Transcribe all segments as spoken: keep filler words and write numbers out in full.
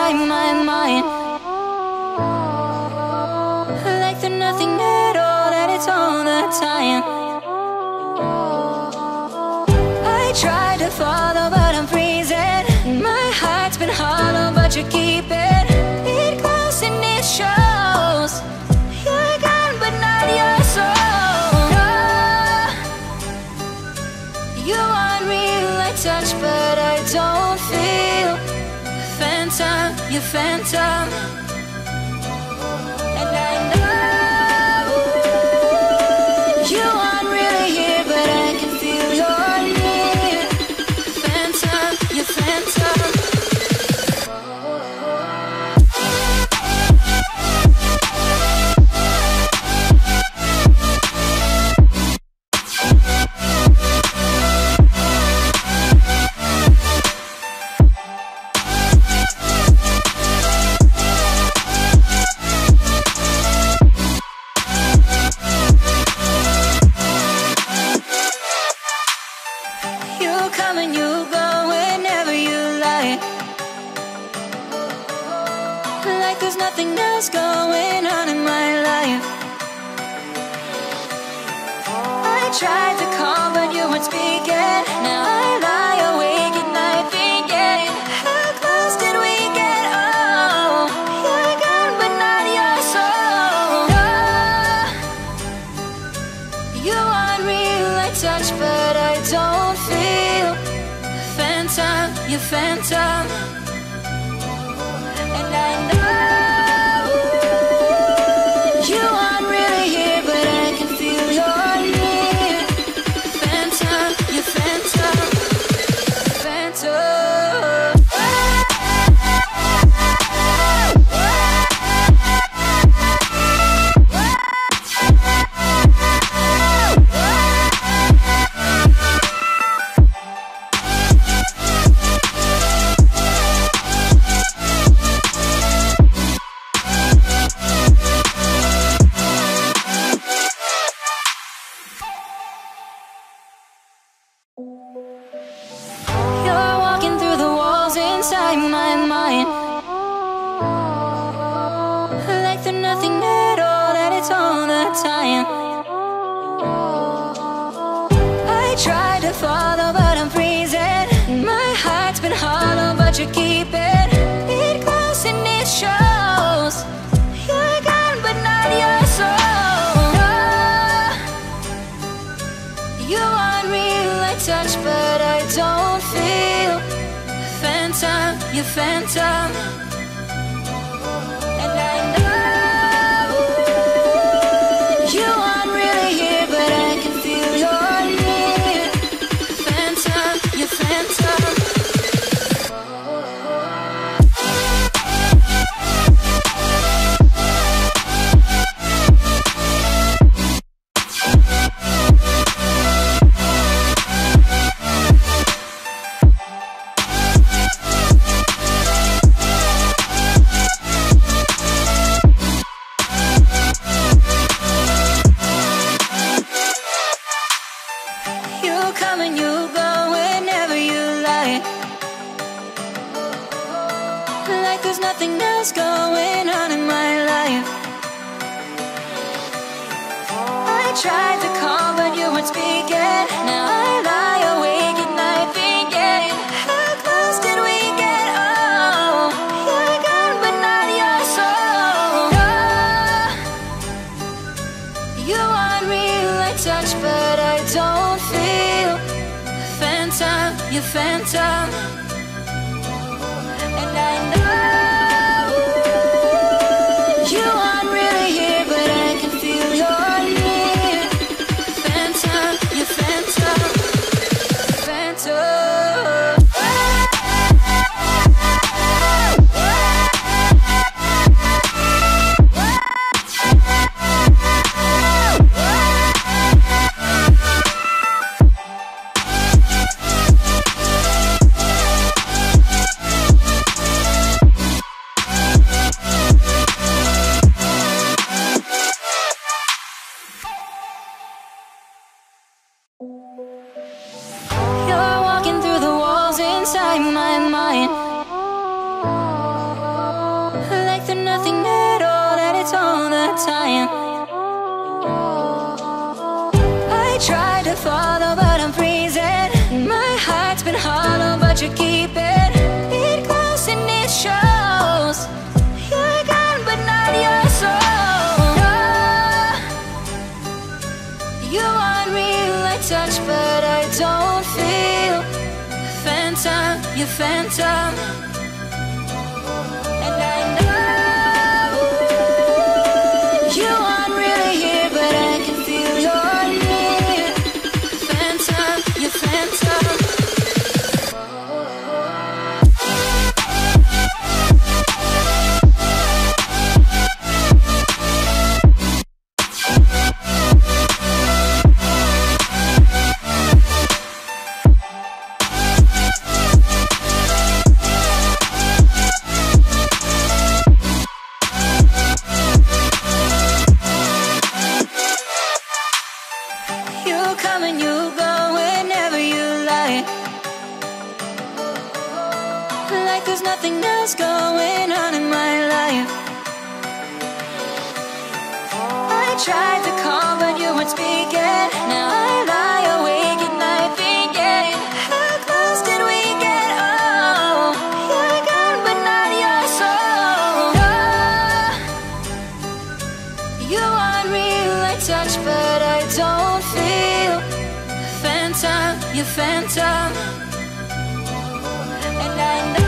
inside my mind, like they're nothing at all, that it's all the time. I try to follow but I'm freezing. My heart's been hollow but you keep it. It close and it shows. You're gone but not your soul. Oh, you want real, I touch but I don't feel. Phantom, you phantom. And I know you aren't really here, but I can feel you're near. Phantom, you phantom. There's nothing else going on in my life. I tried to call but you weren't speaking. Now I lie awake at night thinking, how close did we get? Oh, you're gone but not your soul. Oh, you aren't real, I touch but I don't feel. Phantom, you phantom. And I know you aren't really here, but I can feel you're near. Phantom, you phantom. Phantom. You're walking through the walls inside my mind, like they're nothing at all, that it's all the time. I try to follow but I'm freezing. My heart's been hollow but you keep it. It close and it shows. You're gone but not your soul. Oh, you aren't real, I touch but I don't feel. Phantom, you phantom. And I know you aren't really here, but I can feel you're near. Phantom, you phantom. Like there's nothing else going on in my life. I tried to call but you weren't speaking. Now I lie awake at night thinking, how close did we get? Oh, you're gone but not your soul. Oh, you aren't real, I touch but I don't feel. Phantom, you phantom. And I know you aren't really here, but I can feel you're near. Phantom, you phantom. Phantom. time. I try to follow, but I'm freezing. My heart's been hollow, but you keep it. It close and it shows. You're gone, but not your soul. You want real, I touch, but I don't feel. Phantom, you phantom. And I know you aren't really here, but I can feel you're near. Phantom, you phantom. Going on in my life. I tried to call, but you weren't speaking. Now I lie awake at night thinking, how close did we get? Oh, you're gone, but not your soul. Oh, you want real, I touch, but I don't feel. Phantom, you phantom. And I know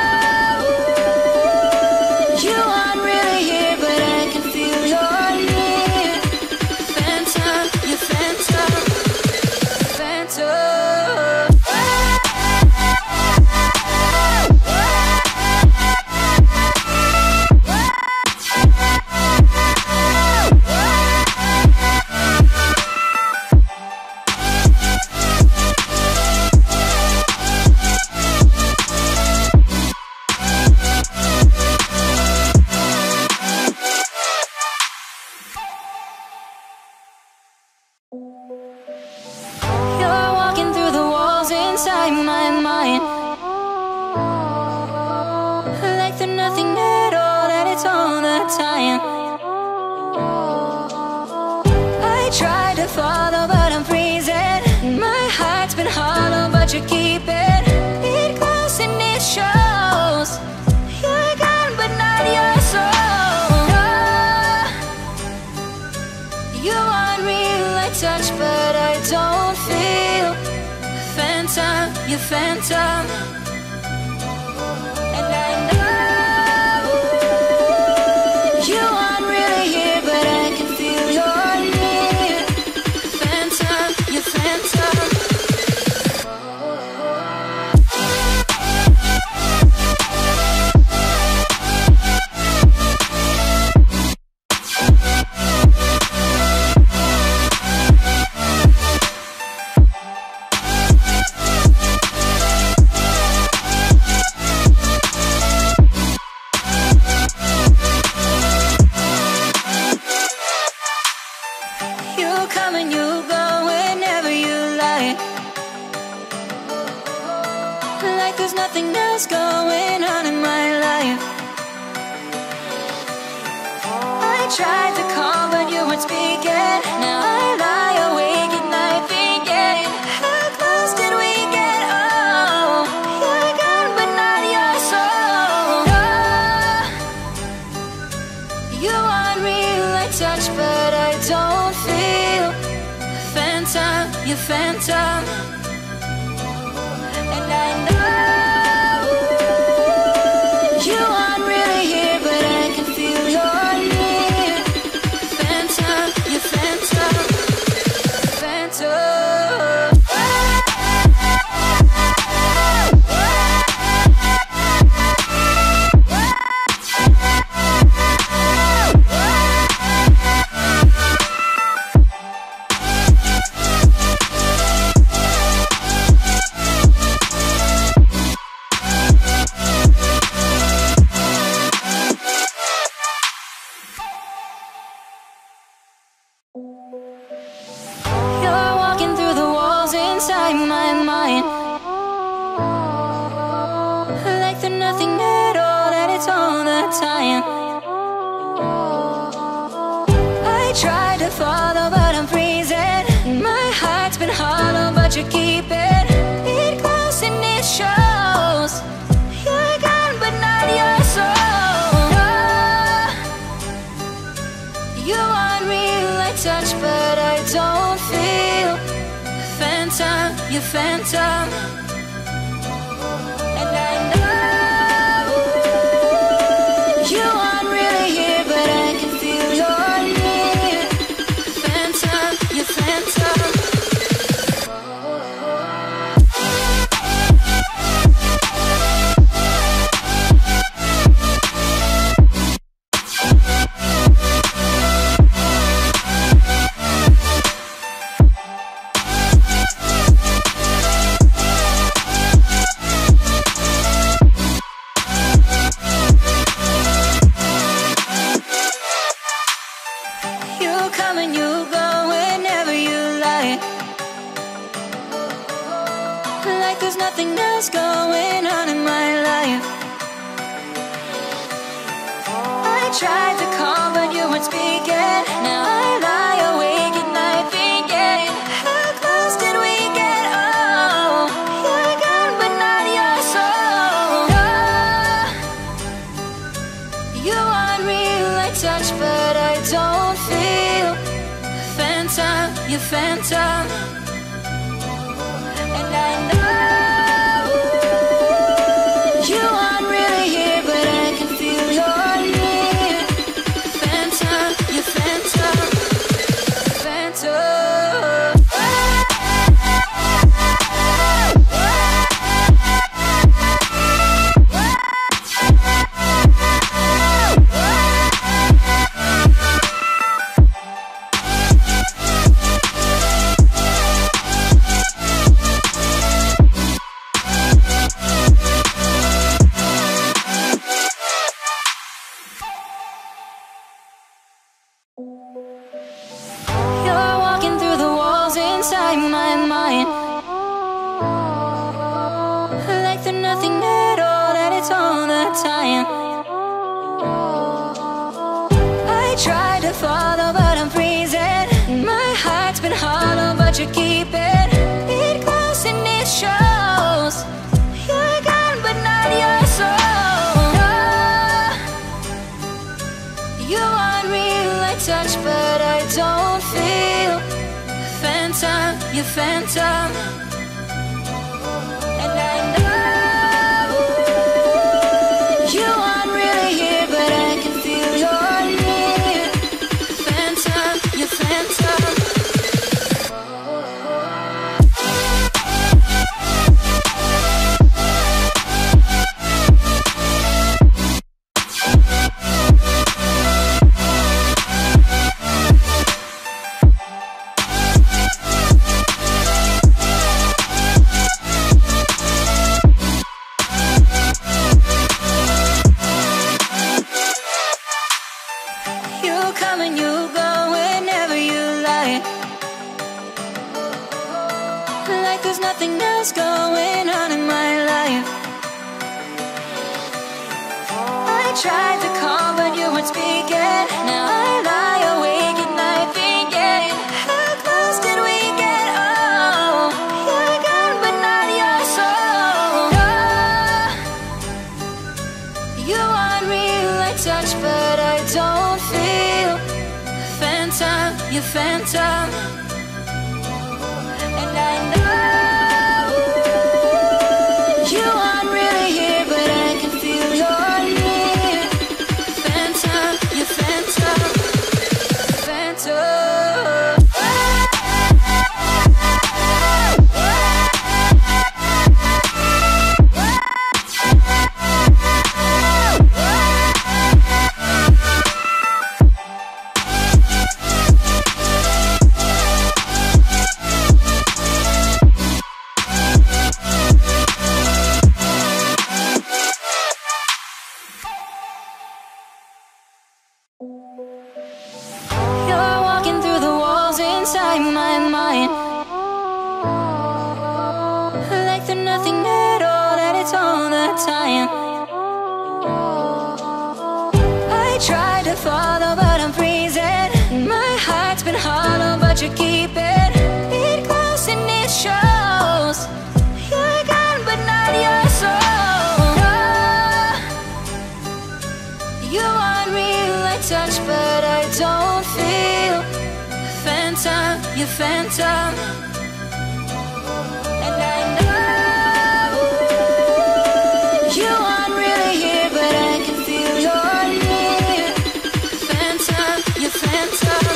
my mind, like they're nothing at all, and it's all the time. I try to follow, but I'm freezing. My heart's been hollow, but you keep it. It close and it shows. You're gone, but not your soul. Oh, you want real, I touch, but I don't feel. Phantom, you phantom. And I know you aren't really here, but I can feel you're near. Phantom, you phantom. Going on in my life. I tried to call, but you weren't speaking. Now I lie awake at night thinking, how close did we get? Oh, you're gone, but not your soul. Oh, you want real, I touch, but I don't feel. Phantom, you phantom. And I know time. follow, but I'm freezing. My heart's been hollow, but you keep it. It glows and it shows. You're gone, but not your soul. Oh, you want real, I touch, but I don't feel. Phantom, you phantom. And I know you aren't really here, but I can feel you're near. Phantom, you phantom. There's nothing else going on in my life. I tried to call, but you weren't speaking. Now I lie awake at night thinking, how close did we get? Oh, you're gone, but not your soul. Oh, you want real, I touch, but I don't feel. Phantom, you phantom. And I know you aren't really here, but I can feel you're near. Phantom, you phantom. Phantom. You're walking through the walls inside my mind, like they're nothing at all, that it's all the time. I try to follow, but I'm freezing. My heart's been hollow, but you keep it. It glows and it shows. You're gone, but not your soul. Oh, you want real, I touch, but I don't feel. Phantom, you phantom. And I know you aren't really here, but I can feel you're near. Phantom, you phantom. There's nothing else going on in my life. I tried to call, but you weren't speaking. Now I lie awake at night thinking, how close did we get? Oh, you're gone, but not your soul. Oh, you want real, I touch, but I don't feel. Phantom, you phantom. And I know you aren't really here, but I can feel you're near. Phantom, you phantom. Phantom. You're walking through the walls inside my mind, like they're nothing at all, that it's all the time. I try to follow, but I'm freezing. My heart's been hard. you phantom. And I know you aren't really here, but I can feel you're near. Phantom, you phantom.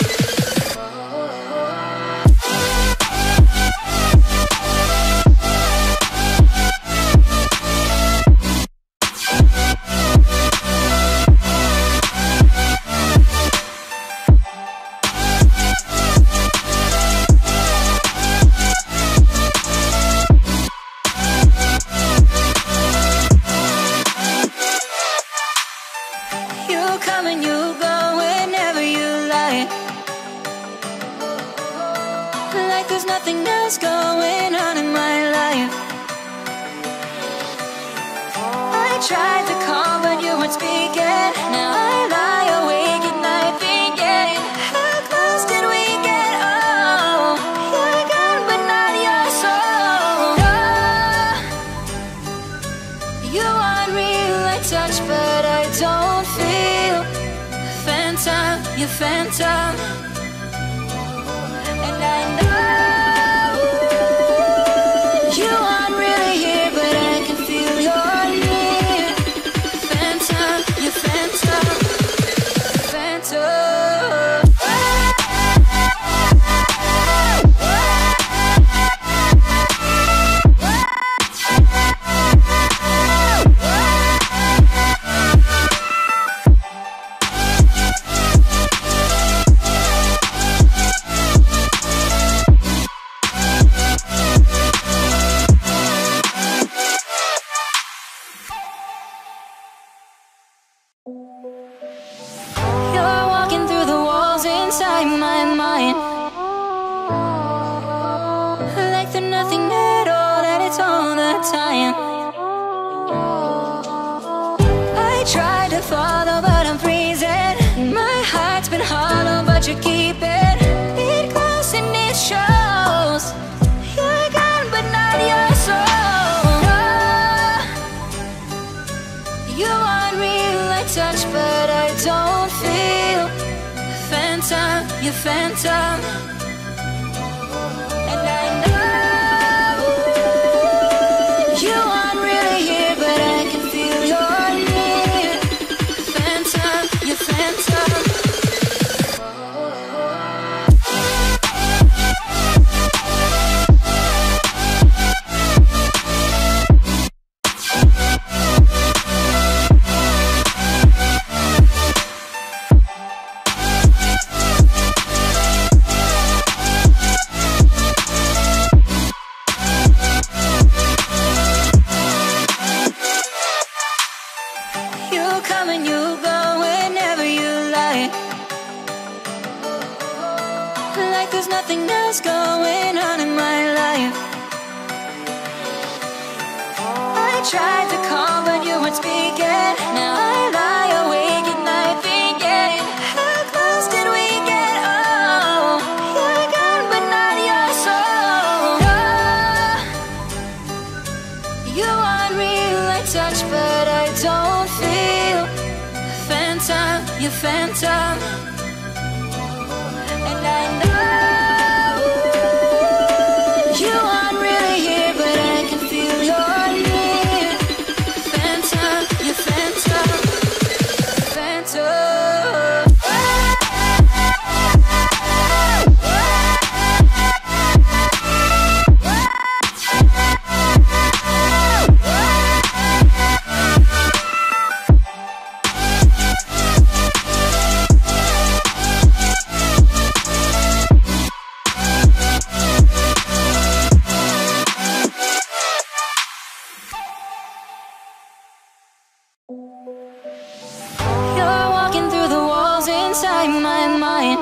Tried to call but you weren't speaking. Now I lie awake at night thinking, how close did we get? Oh, you're gone but not your soul. Oh, you aren't real, I touch but I don't feel. Phantom, you phantom. And I know you aren't really here, but I can feel your phantom, phantom. Inside my mind, like they're nothing at all, that it's all the time. I try to follow but I'm freezing. My heart's been hollow but you keep it it close and it shows. You're gone but not your soul. You aren't real, I touch but I don't feel. Phantom, you phantom. And I know you aren't really here, but I can feel you're near. Phantom, you phantom. Like there's nothing else going on in my life. I tried to call but you weren't speaking. Now I lie awake at night thinking, how close did we get? Oh, you're gone but not your soul. Oh, you aren't real, I touch but I don't feel. Phantom, you phantom. And I know you aren't really here, but I can feel you're near. Phantom, you phantom, phantom. You're walking through the walls inside my mind,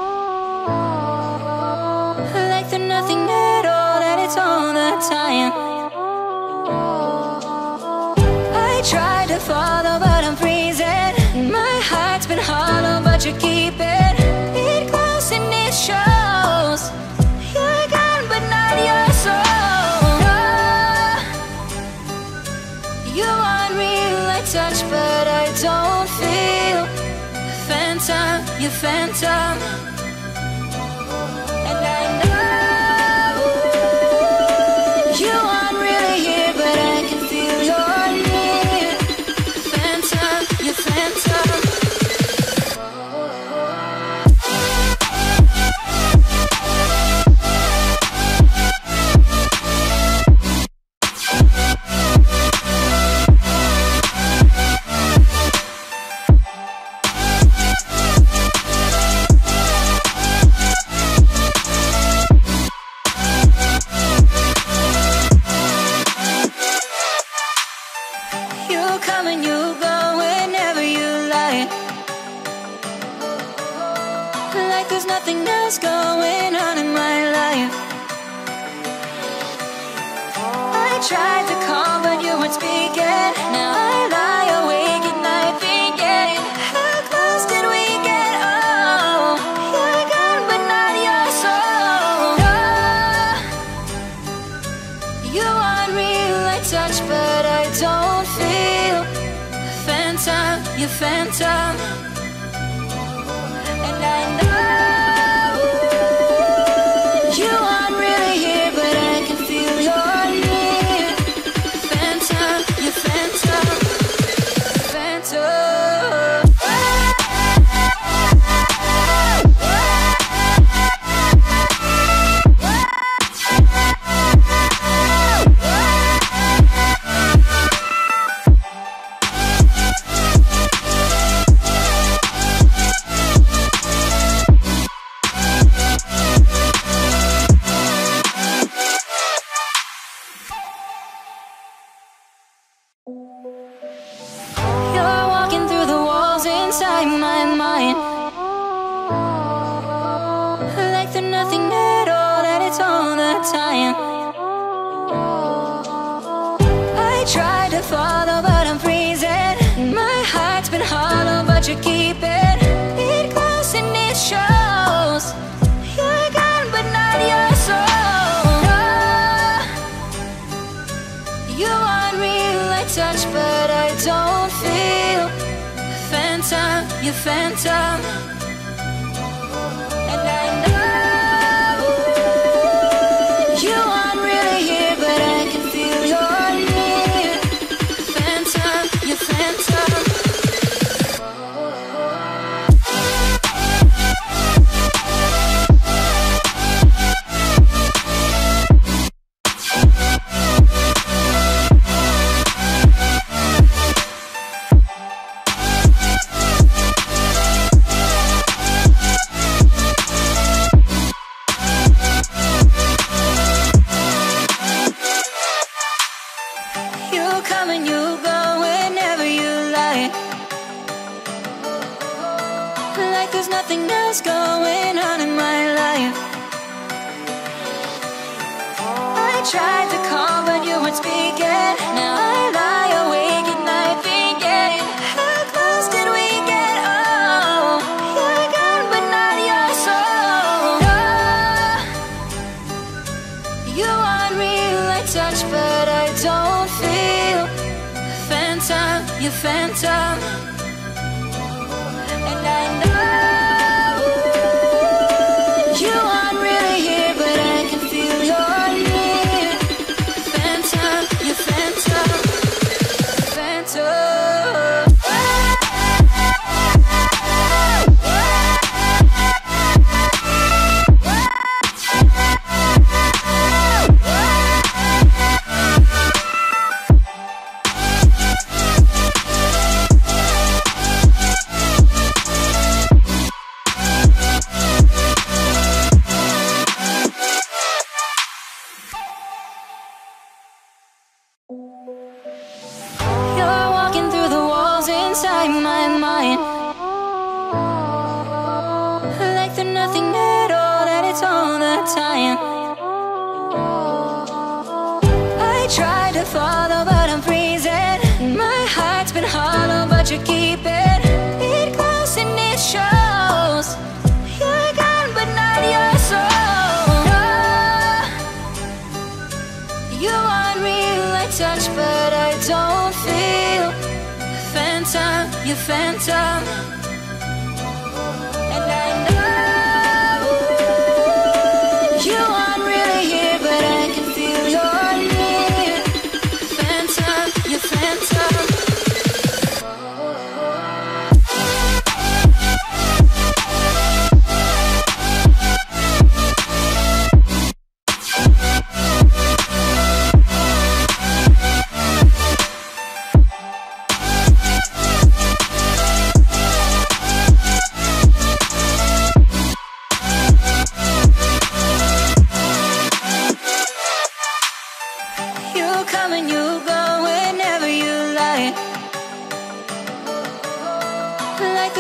like they're nothing at all, that it's all the time. I try to follow but I'm freezing. My heart's been hollow but you keep it it close and it shows. You're gone but not your soul. You aren't real, I touch but I don't feel. Phantom, you phantom. And come and you go whenever you like. Like there's nothing else going on in my life. I tried to call but you weren't speaking. Now I lie awake at night thinking, how close did we get? Oh, you're gone but not your soul. Oh, you want real, I touch but I don't feel. Phantom, you phantom. And I know you aren't really here, but I can feel you're near. Phantom, you phantom, phantom. You're walking through the walls inside my mind, like they're nothing at all, that it's all the time. I try to follow but I'm freezing. My heart's been hollow but you're keeping it close and it shows. You're gone but not your soul. Oh, you want real, I touch but I don't feel. Phantom, you phantom. And I know you aren't really here, but I can feel you're near. Phantom, you phantom. You come and you go whenever you like. Like there's nothing else going on in my life. I tried to call but you weren't speaking. Now I lie awake at night thinking, how close did we get? Oh, you're gone but not your soul. Oh, you want real, I touch but I don't feel. Phantom, you phantom. And I know you aren't really here, but I can feel you're near. Phantom, you phantom, phantom. You're walking through the walls inside my mind, like they're nothing at all, that it's all the time. I try to follow but I'm freezing. My heart's been hollow but you're keeping it close and it shows. You're gone but not your soul. Oh, you want real, I touch but I don't feel. Phantom, you phantom. And I know you aren't really here, but I can feel you're near. Phantom, you phantom.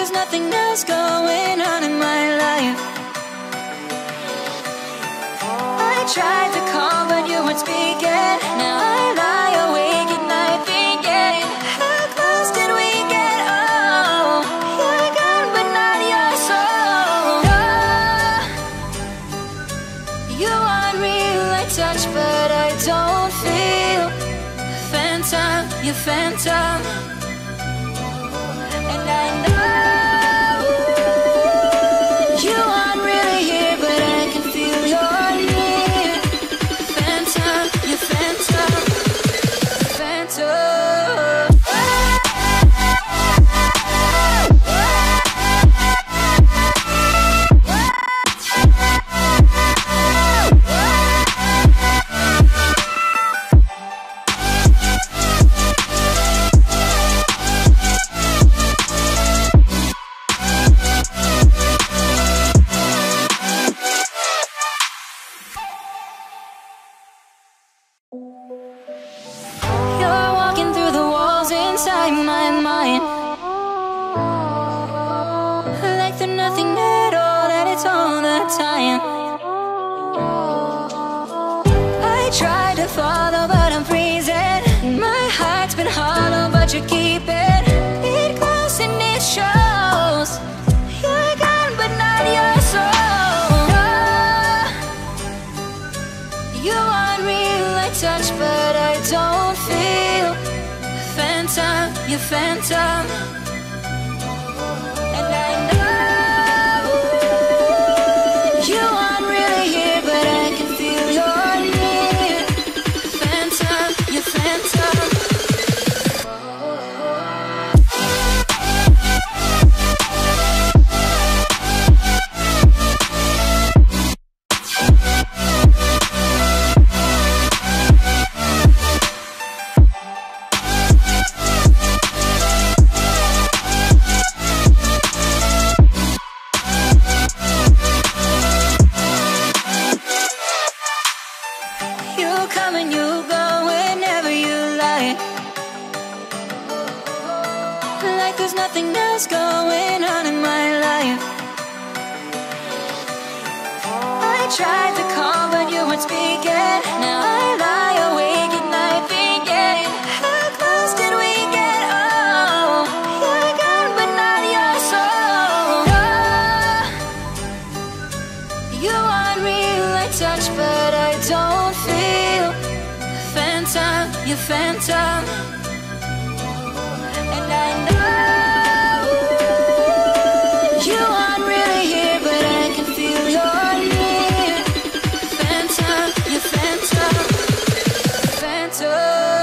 there's nothing else going on in my life. I tried to call but you weren't speaking. Now I lie awake at night thinking, how close did we get? Oh, you're gone but not your soul. Oh, you want real I touch but I don't feel. Phantom, you phantom. And I know you aren't really here, but I can feel you're near. Phantom, you phantom, phantom. You're walking through the walls inside my mind, like they're nothing at all, that it's all the time. I try to follow but I'm freezing. My heart's been hollow but you keep it. It close and it shows. You're gone but not your soul. Oh, you want real I touch but I don't feel. Phantom, you phantom. And I know you aren't really here, but I can feel you're near. Phantom, you phantom. You come and you go whenever you like, like there's nothing else going on in my life. I tried to call but you weren't speaking. Now I lie awake at night thinking, how close did we get? Oh, you're gone but not your soul. Oh, you want real I touch but I don't feel. Phantom, you phantom. And I know you aren't really here, but I can feel you're near. Phantom, you phantom, phantom.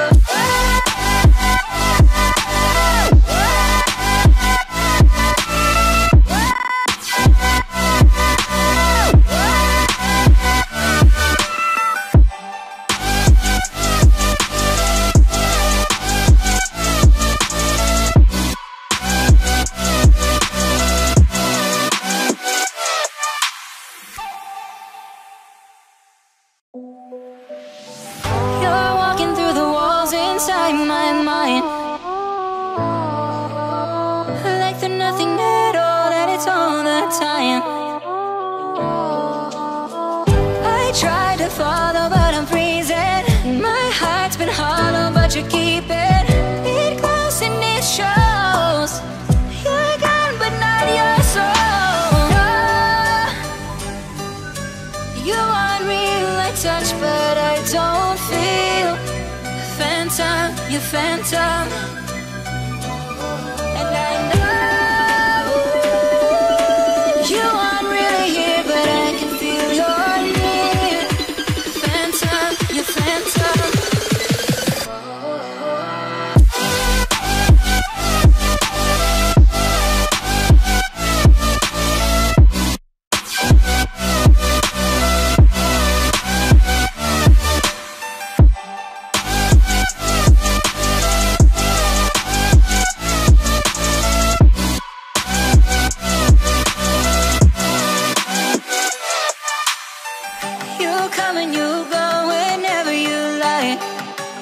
You're walking through the walls inside my mind, like they're nothing at all, that it's all the time. I try to follow but I'm freezing. My heart's been hollow but you keep it. It close and it shows. You're gone but not your soul. Oh, you want real I touch but I don't feel. Phantom, you phantom. And I know you aren't really here, but I can feel you're near. Phantom, you phantom.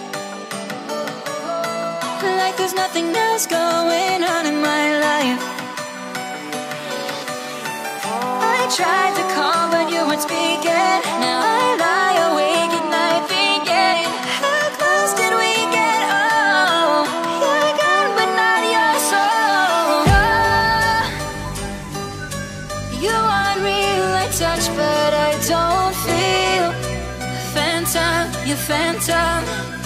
like there's nothing else going on in my life. tried to call, but you weren't speaking. Now I lie awake at night thinking, how close did we get? Oh, you're gone, but not your soul. Oh, you want real, I touch, but I don't feel. Phantom, you phantom,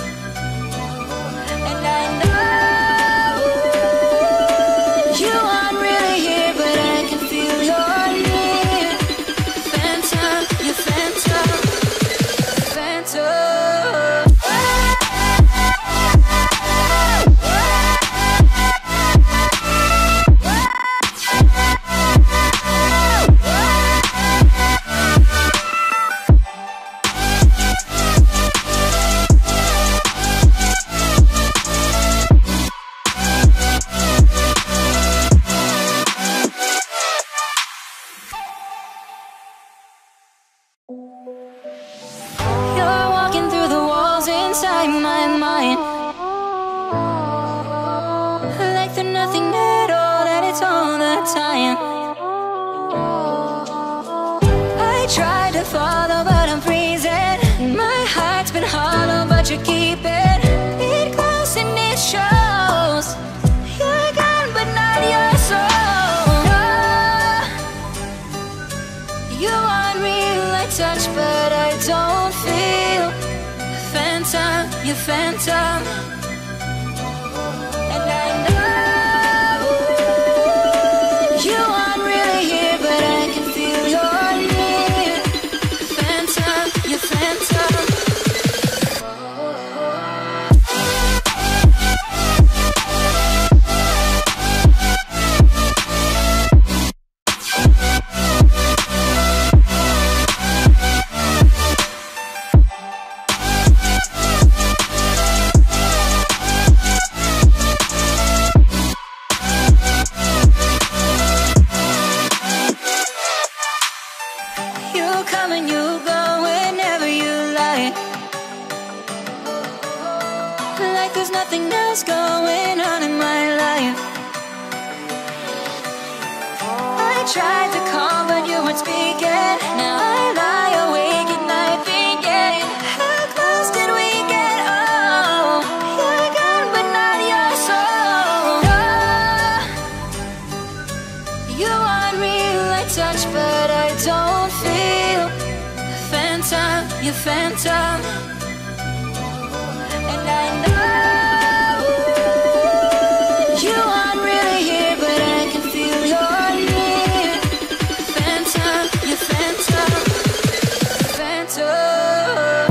and I know you aren't really here, but I can feel you're near. Phantom, you phantom, phantom. You're walking through the walls inside my mind, like they're nothing at all, that it's all the time. I try to follow, but I'm freezing. My heart's been hollow, but you're keeping it close and it shows. You're gone, but not your soul. Oh, you want real, I touch, but I don't feel. Phantom, you phantom, and I know you aren't really here, but I can feel you're near. Phantom, you phantom. You come and you go whenever you like, like there's nothing else going on in my life. I tried to call, but you weren't speaking. Now I lie awake at night thinking, how close did we get? Oh, you're gone, but not your soul. Oh, you want real, I touch, but I don't feel. Phantom, you phantom, and I know you aren't really here, but I can feel you're near. Phantom, you phantom, phantom.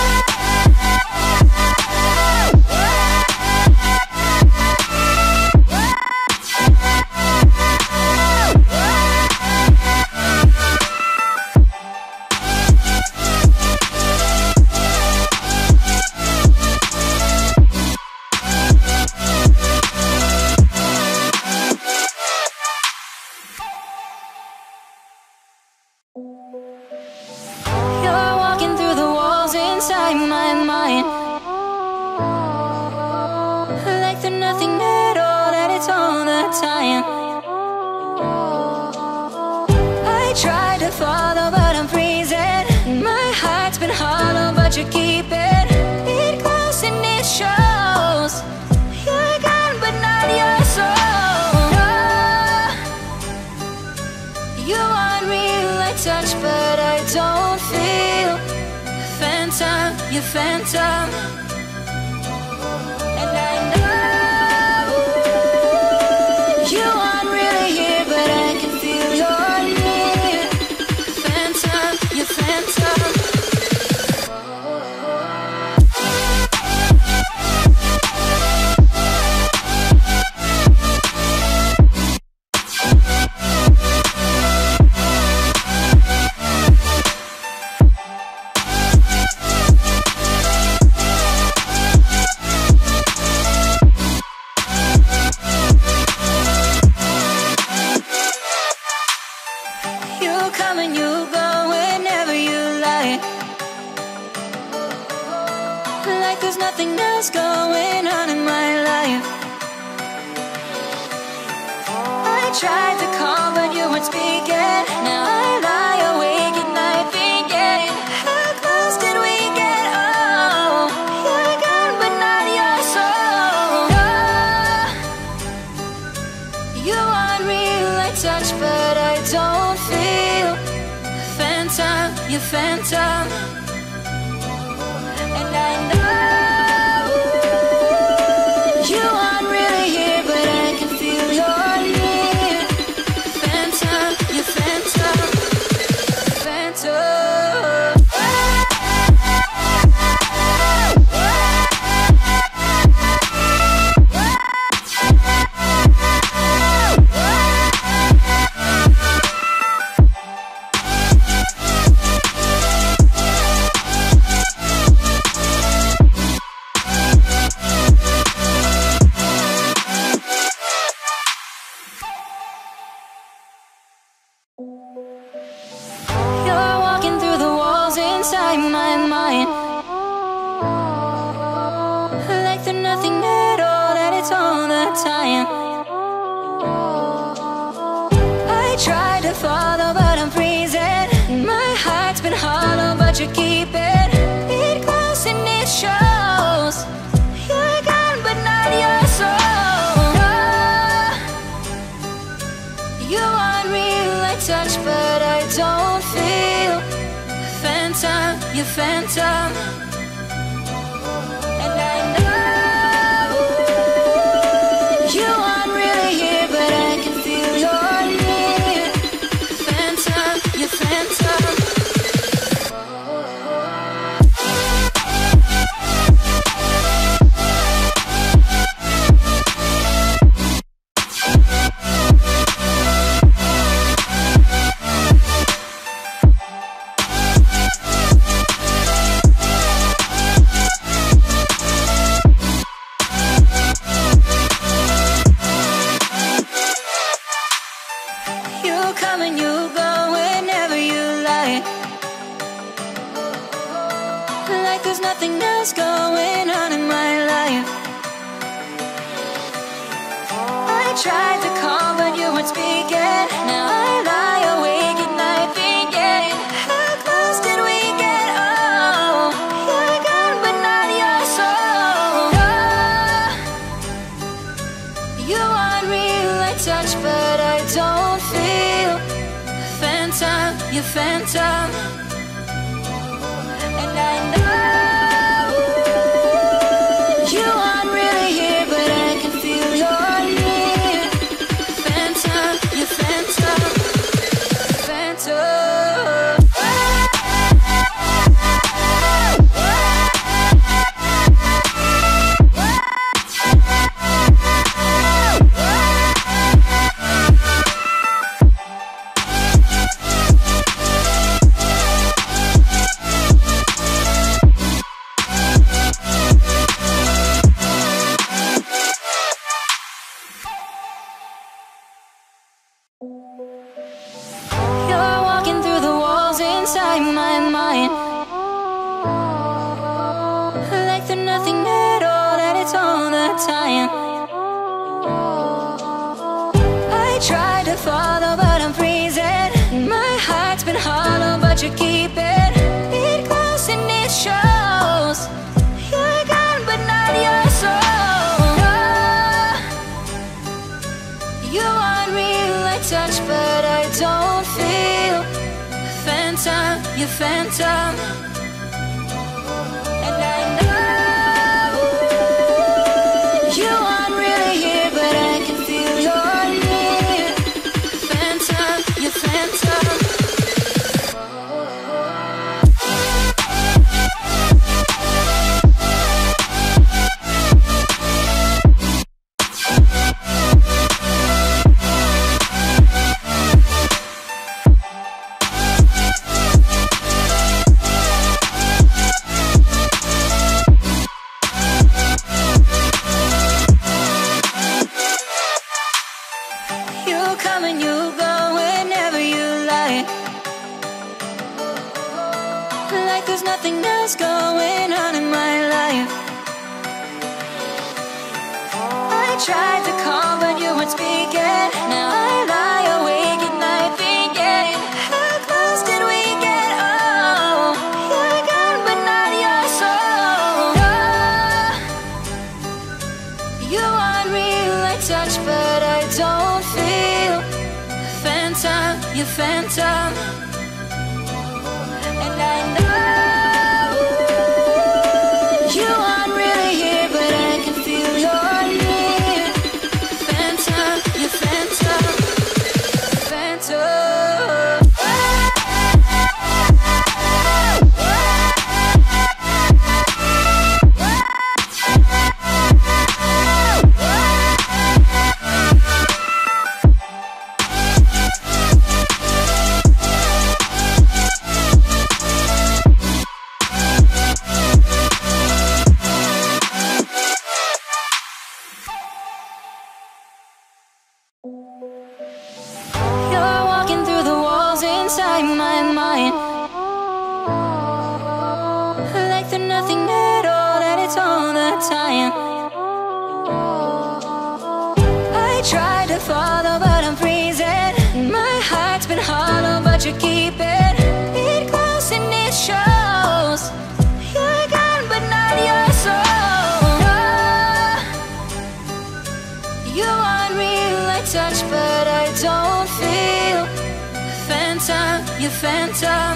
You're walking through the walls inside my mind, like they're nothing at all, that it's all the time. I try to follow, but I'm freezing. My heart's been hollow, but you're keeping it close and it shows. You're gone, but not your soul. Oh, you want real, I touch, but I don't feel. Phantom, you phantom, and I know you aren't really here, but I can feel you're near. Phantom, you phantom. like there's nothing else going on in my life. I tried to call, but you weren't speaking. Now I you phantom. And I know you aren't really here, but I can feel you're near. Phantom, you phantom, phantom. You're walking through the walls inside my mind, like they're nothing at all, that it's all the time. I try to follow, but I'm freezing. My heart's been hollow, but you keep it. It close and it shows. You're gone, but not your soul. You want real, I touch, but I don't feel. Phantom, you phantom. And I know you aren't really here, but I can feel you're near. Phantom, you phantom. You come and you go whenever you like, like there's nothing else going on in my life. I tried to call, but you weren't speaking. Now I lie awake at night thinking, how close did we get? Oh, you're gone, but not your soul. Oh, you want real, I touch, but I don't feel. Phantom, you phantom. And I know you aren't really here, but I can feel you're near. Phantom, you phantom, phantom. You're walking through the walls inside my mind, like they're nothing at all, that it's all the time. I try to follow, but I'm freezing. My heart's been hollow, but you keep it. It close and it shows. You're gone, but not your soul. You want real, I touch, but I don't feel. Phantom, you phantom. And I know you aren't really here, but I can feel you're near. Phantom, you phantom. You come and you go whenever you like, like there's nothing else going on in my life. I tried to call, but you weren't speaking. Now I lie awake at night thinking, how close did we get? Oh, you're gone, but not your soul. Oh, you want real, I touch, but I don't feel. Phantom, you phantom. And I know you aren't really here, but I can feel you're near. Phantom, you phantom, phantom. You're walking through the walls inside my mind, like they're nothing at all, and it's all the time. I tried to follow, but I'm freezing. My heart's been hollow, but you're keeping it close and it shows. You're gone, but not your soul. No, you aren't real, I touch, but I don't feel. Phantom, you phantom,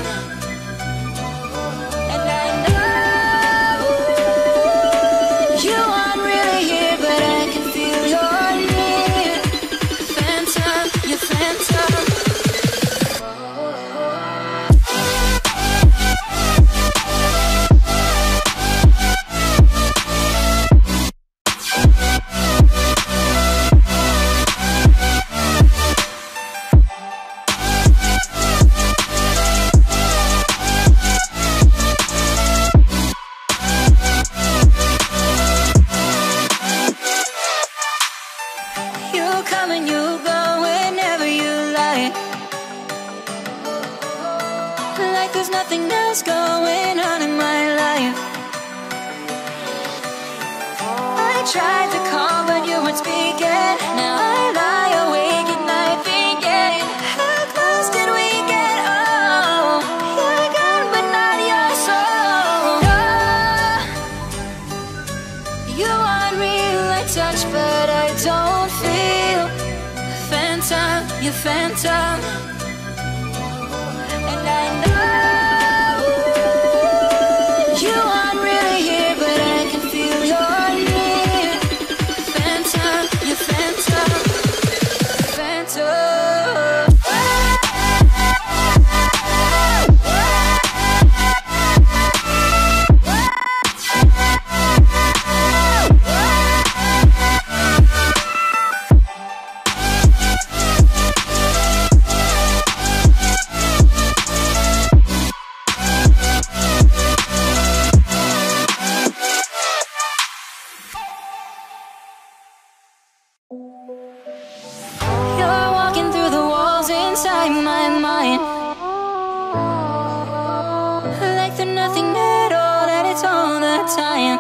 and I know you aren't really here, but I can feel you're near. Phantom, you phantom. You come and you go whenever you like, like there's nothing else going on in my life. I tried to call, but you weren't speaking. Now I lie awake at night thinking, how close did we get? Oh, you're gone, but not your soul. No, you aren't real, I touch, but I don't feel. Phantom, you phantom, and I know you aren't really here, but I can feel you're near. Phantom, you phantom, phantom. You're walking through the walls inside my mind, like they're nothing at all, and it's all the time.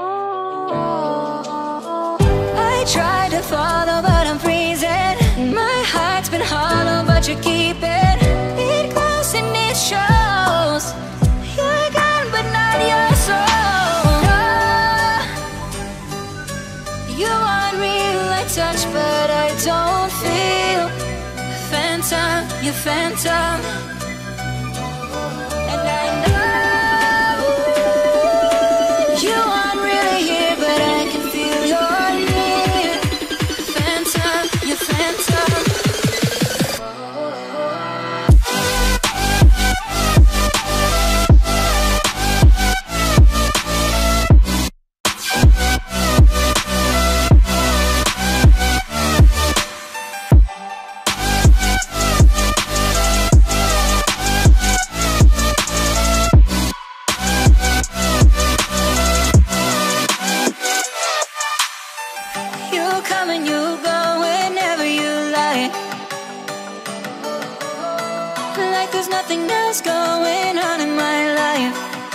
I tried to follow, but I'm freezing. My heart's been hollow, but you're keeping it close and it shows. You're gone, but not your soul. No, you aren't real, I touch, but I don't feel. Phantom, you phantom, and I know you aren't really here, but I can feel you're near. Phantom, you phantom. You come and you go whenever you like, like there's nothing else going on in my life.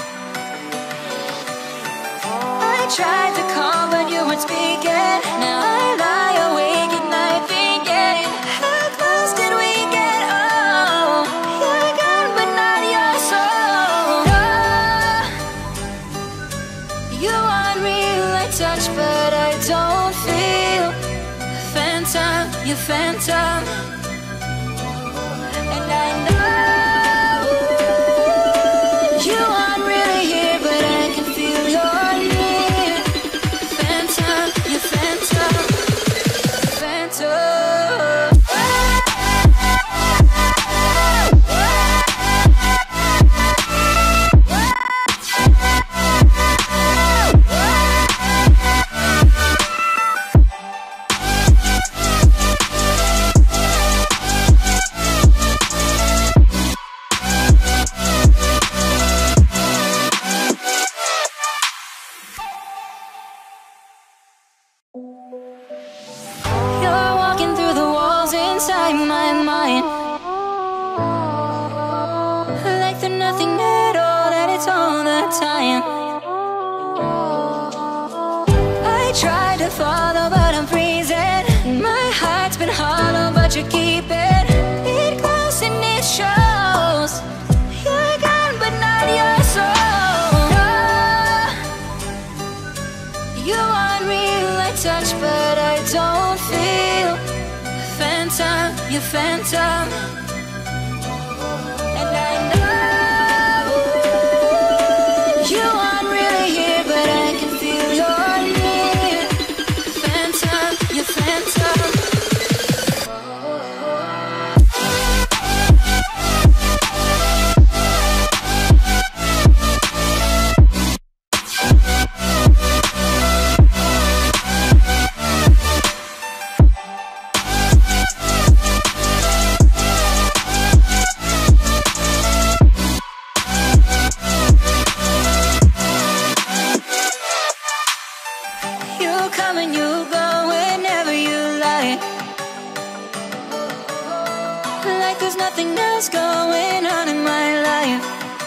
I tried to call, but you weren't speaking. Now I lie awake at night thinking, how close did we get? Oh, you're gone, but not your soul. No, you aren't real, I touch, but I don't feel. Phantom, you phantom, and I know phantom, you phantom, phantom. You're walking through the walls inside my mind, like they're nothing at all, that it's all the time. I tried to follow but I'm freezing. My heart's been hollow but you keep it, it close and it shows. You're gone but not your soul. You want real, I touch but I don't feel. Phantom, you phantom, and I know you aren't really here, but I can feel you're near. Phantom, you phantom. You come and you go whenever you like, like there's nothing else going on in my life.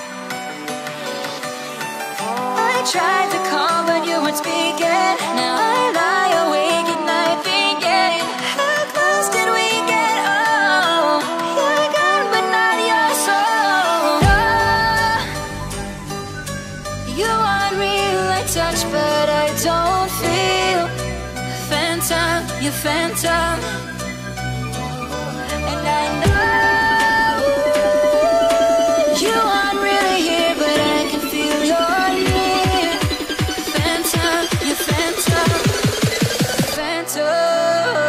I tried to call but you weren't speaking. Now I lie awake at night thinking, how close did we get? Oh, you're gone but not your soul. Oh, you want real, I touch but I don't feel. Phantom, you phantom, and I know you aren't really here, but I can feel you're near. Phantom, you phantom, phantom.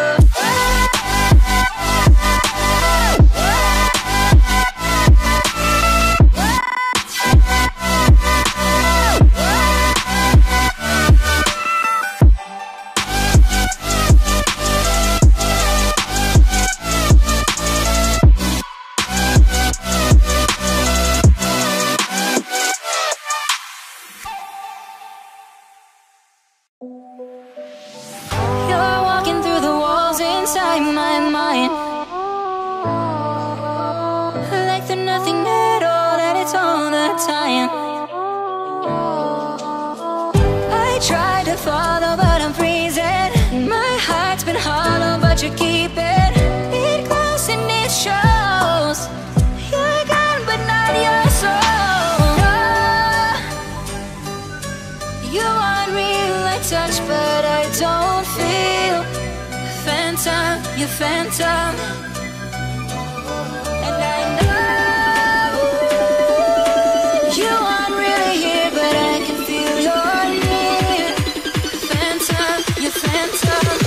You're walking through the walls inside my mind, like they're nothing at all, that it's all the time. I tried to follow but I'm freezing. My heart's been hollow but you keep it, it close and it shows. You're gone but not your soul. You want real, I touch but I don't feel. Phantom, you phantom, and I know you aren't really here, but I can feel you're near. Phantom, you phantom.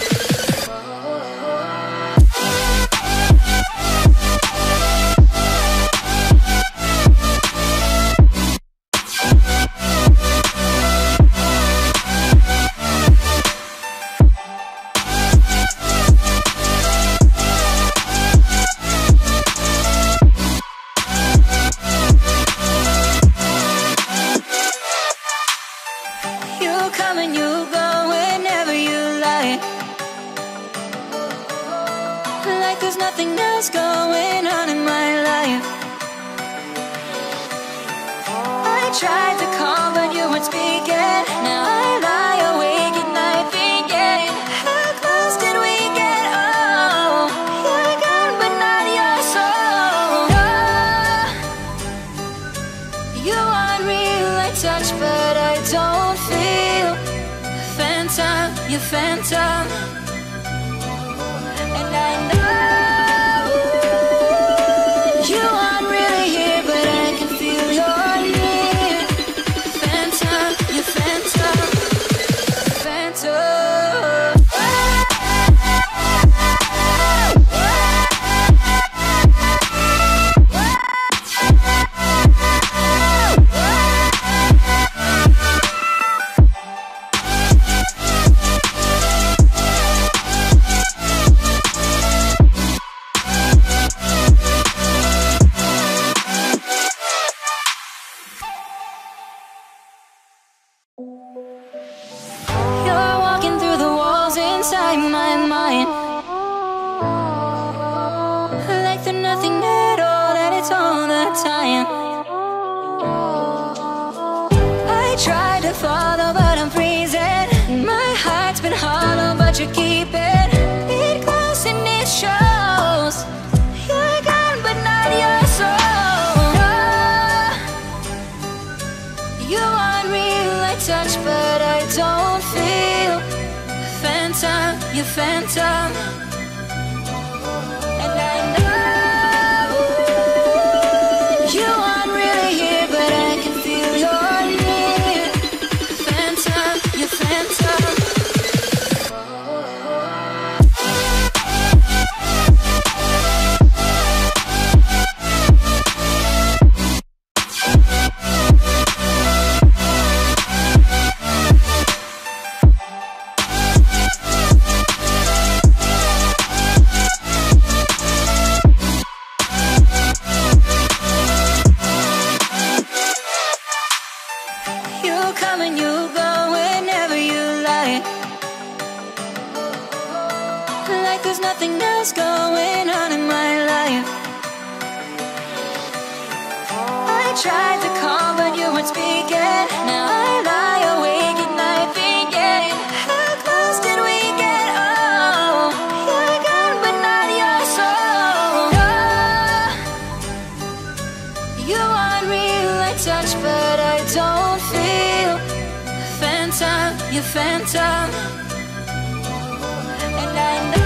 You come and you go whenever you like, like there's nothing else going on in my life. I tried to call but you weren't speaking. Now I lie awake at night thinking, how close did we get? Oh, you're gone but not your soul. Oh, you want real, I touch but I don't feel. Phantom, you phantom, and I know you aren't really here, but I can feel you're near. Phantom, you phantom, phantom. inside my mind, like they're nothing at all, and it's all the time. I try to follow, but I'm freezing. My heart's been hollow, but you keep it. It close and it shows. You're gone, but not your soul. Oh, you want real, I touch, but I don't feel. Phantom, you phantom. And I know you aren't really here, but I can feel you're near. Phantom, you phantom. Nothing else going on in my life. I tried to call, but you weren't speaking. Now I lie awake at night thinking, how close did we get? Oh, you're gone, but not your soul. Oh, you aren't real, I touch, but I don't feel. Phantom, you phantom. And I know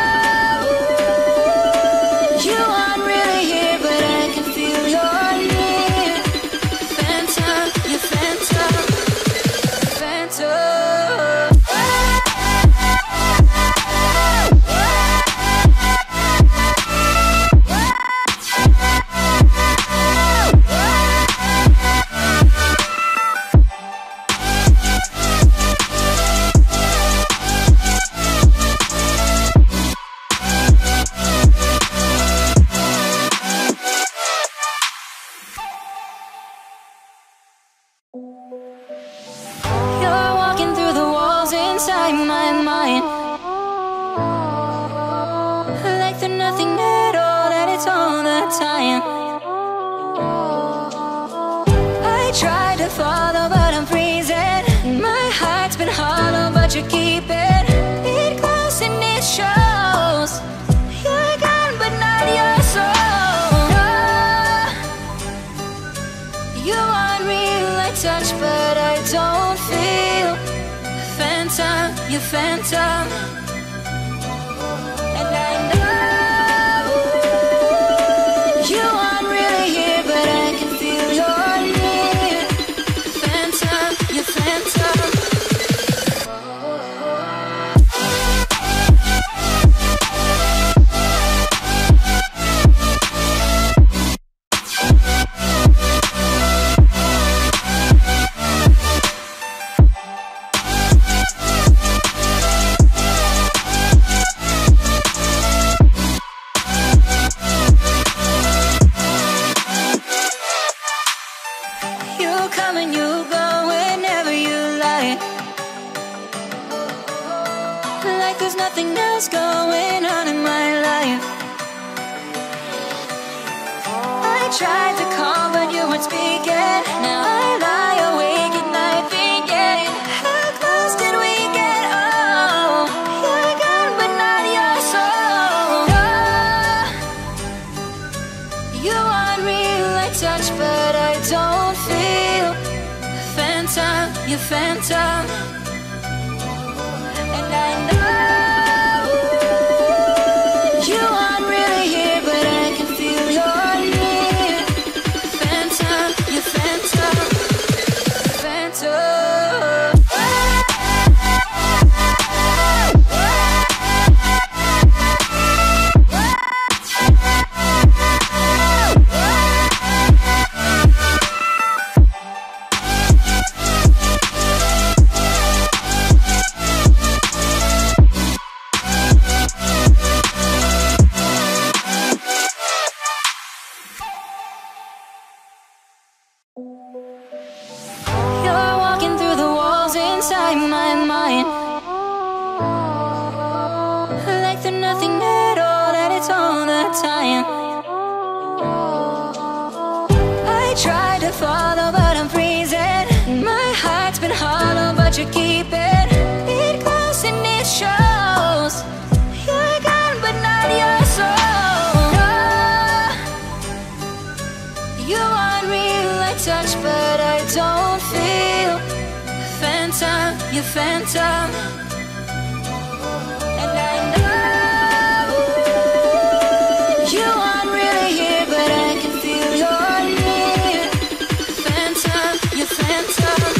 inside my mind, like they're nothing at all, and it's all the time. I try to follow, but I'm freezing. My heart's been hollow, but you keep it. It close and it shows. You're gone, but not your soul. Oh, you aren't real, I touch, but I don't feel. Phantom, you phantom. And I know you aren't really here, but I can feel you're near. Phantom, you phantom. Like there's nothing else going on in my life. I tried to call, but you weren't speaking. Now I lie awake at night thinking, how close did we get? Oh, you're gone, but not your soul. Oh, you aren't real, I touch, but I don't feel. Phantom, you phantom. And I know you aren't really here, but I can feel you're near. Phantom, you phantom. Phantom. time. I try to follow, but I'm freezing. My heart's been hollow, but you keep it. It close and it shows. You're gone, but not your soul. No. You want real, I touch, but I don't feel. Phantom, you phantom. And I know you aren't really here, but I can feel you're near. Phantom, you phantom.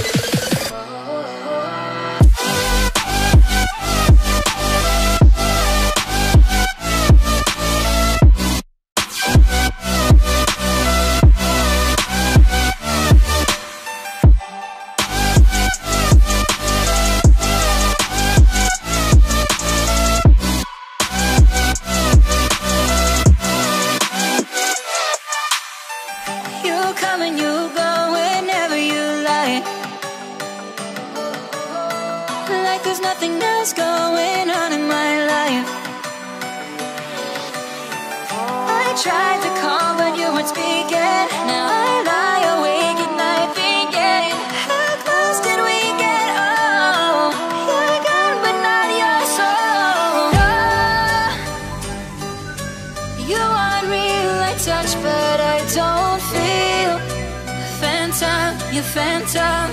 Tried to call, but you weren't speaking. Now I lie awake at night thinking, how close did we get? Oh, you're gone, but not your soul. No. You want real, I touch, but I don't feel. Phantom, you phantom.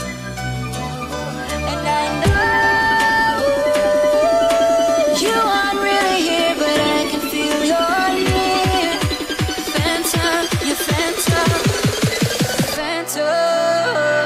And I know you aren't really here, but I can feel your near. Phantom, you phantom, phantom.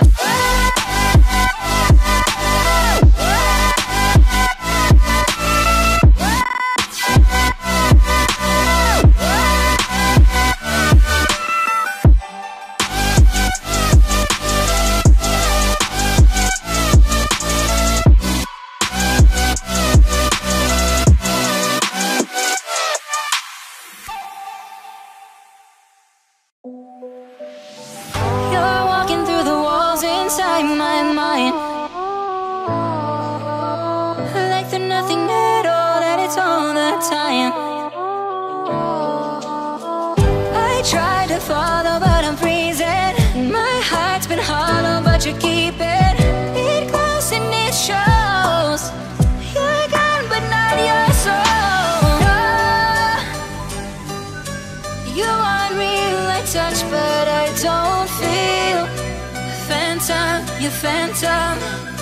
You're walking through the walls inside my mind, like they're nothing at all, that it's all the time. I try to follow, but I'm freezing. My heart's been hollow, but you keep it. It close and it shows. You're gone, but not your soul. No. You want real, I touch, but I don't feel. Phantom, you phantom.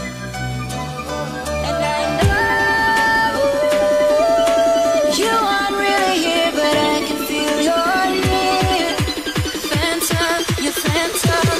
And I know you aren't really here, but I can feel you're near. Phantom, you phantom.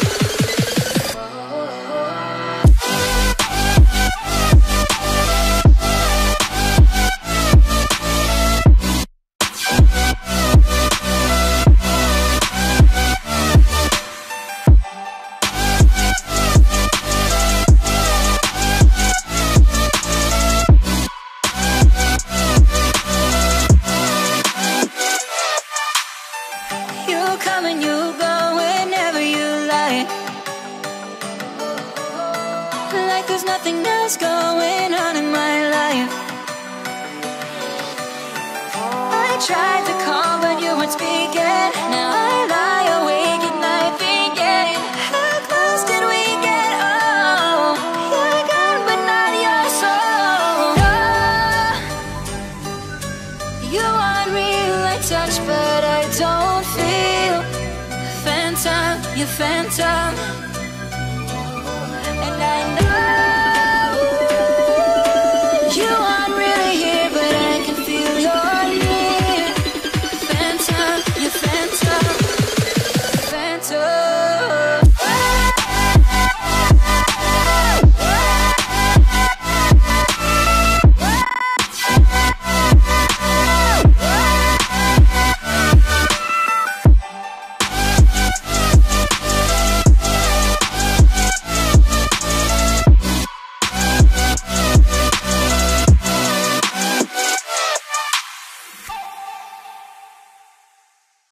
You come and you go whenever you like, like there's nothing else going on in my life. I tried to call, but you weren't speaking. Now I lie awake at night thinking, how close did we get? Oh, you're gone, but not your soul. No. You want real, I touch, but I don't feel. Phantom, you phantom.